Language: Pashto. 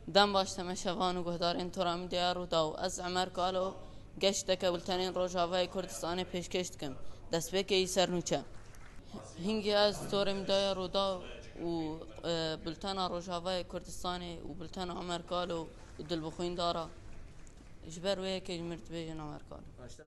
دم باش تمشوان و گهدارین ترام دیار و داو از عمر کالو گشت که ولتنین روجاوای کردستان پیشکشت کم دست بکی سرنوچه هنگی از تورم دیار و داو و بلتنا روجاوای کردستان و بلتنا عمر کالو دل بخوین دارا جبر وی که جمرت بیجن عمر کالو